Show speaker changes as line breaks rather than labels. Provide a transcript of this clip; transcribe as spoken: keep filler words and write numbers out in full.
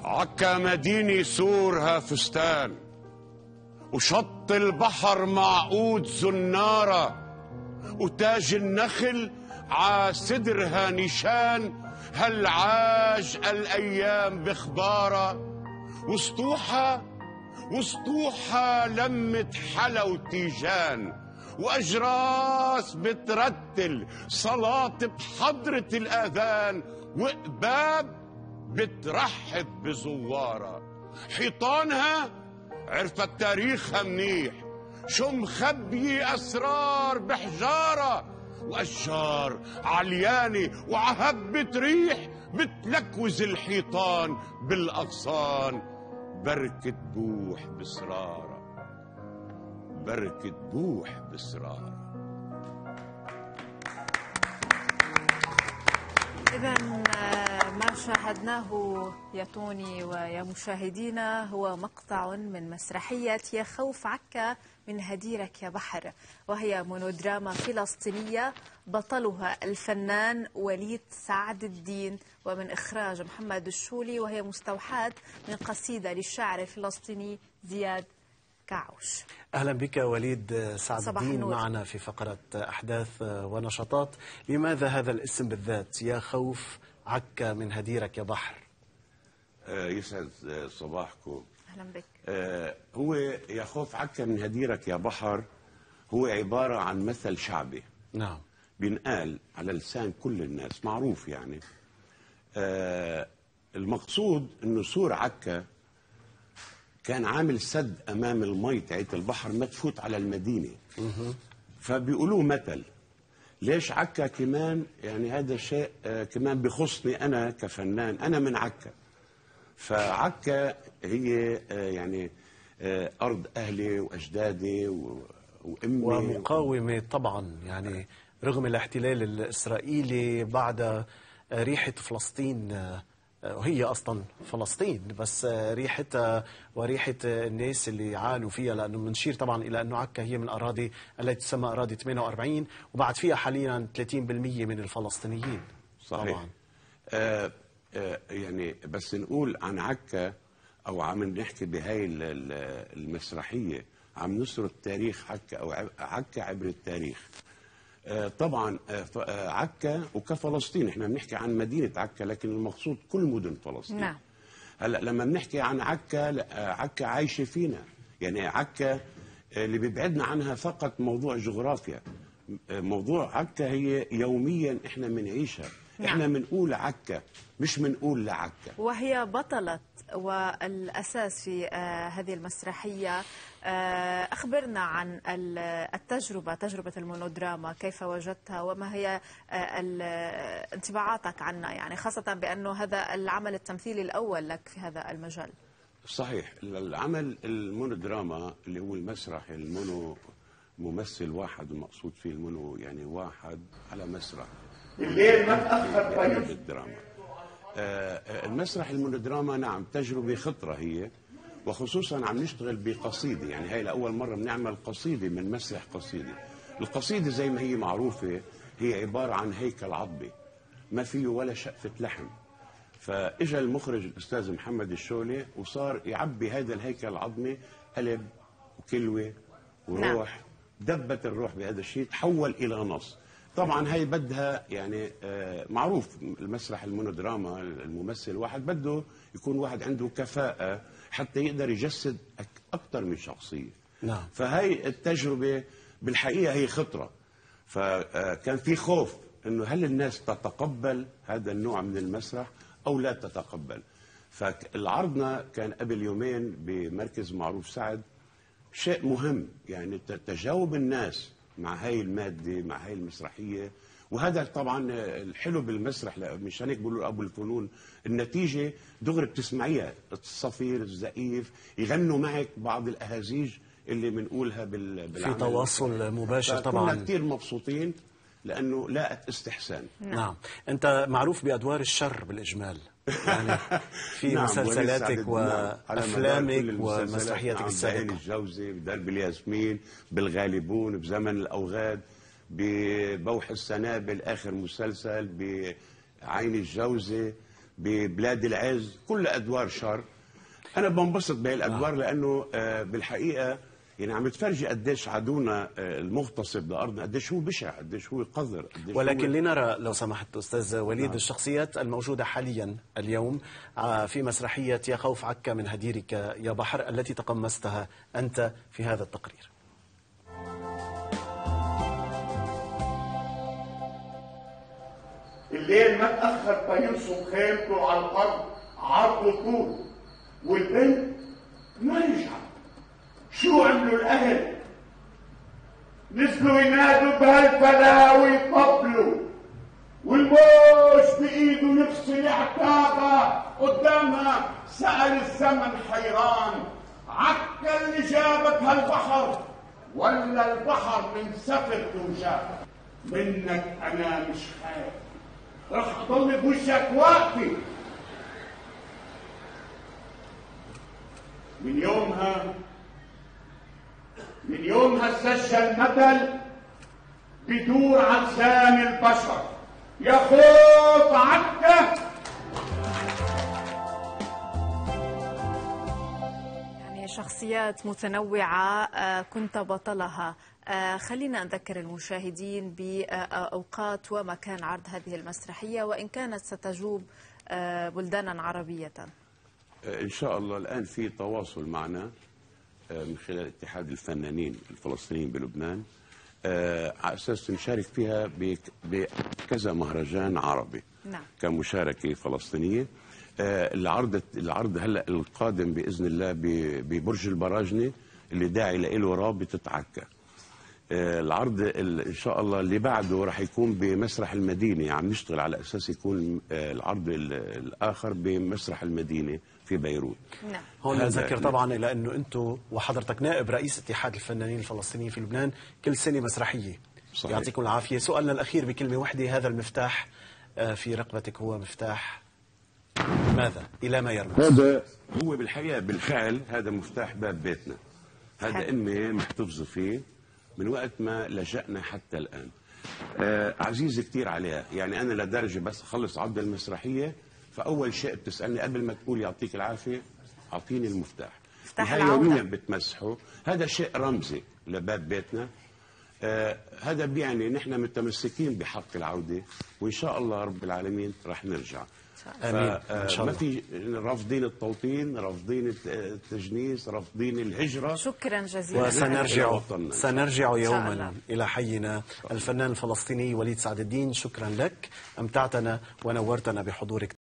عكا مدينة سورها فستان، وشط البحر معقود زنارة، وتاج النخل ع صدرها نشان، هل عاج الأيام بخبارة. وسطوحها وسطوحها لمت حلا وتيجان، وأجراس بترتل صلاة بحضرة الآذان، وقباب بترحب بزوارة. حيطانها عرفت تاريخها منيح، شو مخبية أسرار بحجارة، وأشجار عليانة وعهبة ريح بتلكوز الحيطان بالأغصان. بركة بوح بسرارة، بركة بوح بسرارة.
إذا ما شاهدناه يا توني ويا مشاهدينا هو مقطع من مسرحية يا خوف عكا من هديرك يا بحر، وهي مونودراما فلسطينية بطلها الفنان وليد سعد الدين ومن إخراج محمد الشولي، وهي مستوحاة من قصيدة للشاعر الفلسطيني زياد كعوش.
أهلا بك وليد سعد الدين معنا في فقرة أحداث ونشاطات. لماذا هذا الاسم بالذات يا خوف عكا من هديرك يا بحر؟
آه يسعد صباحكم.
أهلا بك.
آه هو يا خوف عكا من هديرك يا بحر هو عبارة عن مثل شعبي.
نعم.
بينقال على لسان كل الناس، معروف يعني. آه المقصود انه سور عكا كان عامل سد امام المي تاعت البحر ما تفوت على المدينه. فبيقولوا مثل. ليش عكا كمان؟ يعني هذا شيء آه كمان بخصني انا كفنان، انا من عكا. فعكا هي آه يعني آه ارض اهلي واجدادي وامي
ومقاومه طبعا، يعني رغم الاحتلال الاسرائيلي بعد ريحه فلسطين، وهي أصلا فلسطين، بس ريحتها وريحة الناس اللي عانوا فيها، لأنه بنشير طبعا إلى أنه عكا هي من أراضي التي تسمى أراضي ثمانية وأربعين، وبعد فيها حاليا ثلاثين بالمئة من الفلسطينيين.
صحيح. طبعا. آه آه يعني بس نقول عن عكا أو عم نحكي بهاي المسرحية عم نسرد تاريخ عكا أو عكا عبر التاريخ. آه طبعا آه عكا وكفلسطين، احنا بنحكي عن مدينه عكا لكن المقصود كل مدن فلسطين. نعم. هلا لما بنحكي عن عكا، عكا عايشه فينا، يعني عكا اللي بيبعدنا عنها فقط موضوع جغرافيا. موضوع عكا هي يوميا احنا بنعيشها. نعم. احنا بنقول عكا مش بنقول لعكا.
وهي بطلة والأساس في هذه المسرحية. أخبرنا عن التجربة، تجربة المونودراما، كيف وجدتها وما هي انطباعاتك عنها، يعني خاصة بأنه هذا العمل التمثيلي الأول لك في هذا المجال.
صحيح. العمل المونودراما اللي هو المسرح المونو، ممثل واحد المقصود فيه المونو، يعني واحد على مسرح. الليل ما تأخر طيب. الدراما. آه المسرح المونودراما نعم تجربة خطرة هي، وخصوصا عم نشتغل بقصيدة، يعني هاي لأول مرة بنعمل قصيدة من مسرح قصيدة. القصيدة زي ما هي معروفة هي عبارة عن هيكل عظمي ما فيه ولا شقفة لحم. فاجا المخرج الأستاذ محمد الشولي وصار يعبي هذا الهيكل العظمي قلب وكلوة وروح. نعم. دبت الروح بهذا الشيء تحول إلى نص. طبعا هي بدها يعني آه معروف المسرح المونودراما الممثل واحد بده يكون واحد عنده كفاءة حتى يقدر يجسد أكثر من شخصية.
نعم.
فهي التجربة بالحقيقة هي خطرة. فكان في خوف إنه هل الناس تتقبل هذا النوع من المسرح أو لا تتقبل. فالعرضنا كان قبل يومين بمركز معروف سعد، شيء مهم يعني تجاوب الناس مع هاي المادة مع هاي المسرحية. وهذا طبعا الحلو بالمسرح، مشان هيك بيقولوا ابو الفنون، النتيجة دغري بتسمعيها، الصفير الزئيف يغنوا معك بعض الاهازيج اللي بنقولها بالعمل
في تواصل مباشر. طبعا
كنا كثير مبسوطين لانه لاقت استحسان.
نعم. نعم. انت معروف بادوار الشر بالاجمال، يعني في نعم. مسلسلاتك وافلامك ومسرحياتك السابقه،
بعين الجوزي، بدرب الياسمين، بالغالبون، بزمن الاوغاد، ببوح السنابل اخر مسلسل، بعين الجوزي، ببلاد العز، كل ادوار شر. انا بنبسط بهي الادوار لانه آه، بالحقيقه يعني عم تفرجي قديش عدونا آه، المغتصب لارضنا قديش هو بشع، قديش هو قذر، قديش
ولكن
هو...
لنرى لو سمحت أستاذ وليد
نعم.
الشخصيات الموجودة حاليا اليوم آه، في مسرحية يا خوف عكا من هديرك يا بحر التي تقمصتها أنت في هذا التقرير.
الليل ما تأخر فيرسم خيمته على الأرض عرض وطول، والبنت ما رجعت. شو عملوا الأهل؟ نزلوا ينادوا بهالفلا ويطبلوا، والموج بإيده يغسل عتابة قدامها. سأل الزمن حيران، عكا اللي جابت هالبحر ولا البحر من سفرته جاب؟ منك أنا مش خايف، رح أضل بوشك واقفة. من يومها من يومها سجل مثل بدور على لسان البشر، يا خوف عكا.
يعني شخصيات متنوعة آه، كنت بطلها. آه، خلينا نذكر المشاهدين بأوقات ومكان عرض هذه المسرحية، وإن كانت ستجوب آه، بلدانا عربية.
ان شاء الله الان في تواصل معنا من خلال اتحاد الفنانين الفلسطينيين بلبنان على اساس نشارك فيها بكذا مهرجان عربي.
نعم.
كمشاركه فلسطينيه. العرض العرض هلا القادم باذن الله ببرج البراجنه اللي داعي له رابطه عكا. العرض ان شاء الله اللي بعده راح يكون بمسرح المدينه، عم نشتغل على اساس يكون العرض الاخر بمسرح المدينه في بيروت.
نعم.
هون نذكر طبعا الى انه انتم وحضرتك نائب رئيس اتحاد الفنانين الفلسطينيين في لبنان كل سنه مسرحيه. صحيح. يعطيكم العافيه. سؤالنا الاخير بكلمه واحده، هذا المفتاح في رقبتك هو مفتاح ماذا؟ الى ما يرمز؟
هذا هو بالحقيقه بالفعل هذا مفتاح باب بيتنا. هذا
حلو.
امي محتفظه فيه من وقت ما لجأنا حتى الآن. آه عزيز كتير عليها، يعني أنا لدرجة بس أخلص عرض المسرحية فأول شيء بتسألني قبل ما تقول يعطيك العافية أعطيني المفتاح.
مفتاح
هاي
العودة.
يوميا بتمسحه، هذا شيء رمزي لباب بيتنا. آه هذا بيعني نحن متمسكين بحق العودة، وإن شاء الله رب العالمين رح نرجع.
امين ان شاء الله.
ما في رافضين التوطين، رافضين التجنيس، رافضين الهجره.
شكرا جزيلا.
وسنرجع سنرجع يوما
الله.
الى حينا. الفنان الفلسطيني وليد سعد الدين، شكرا لك، امتعتنا ونورتنا بحضورك.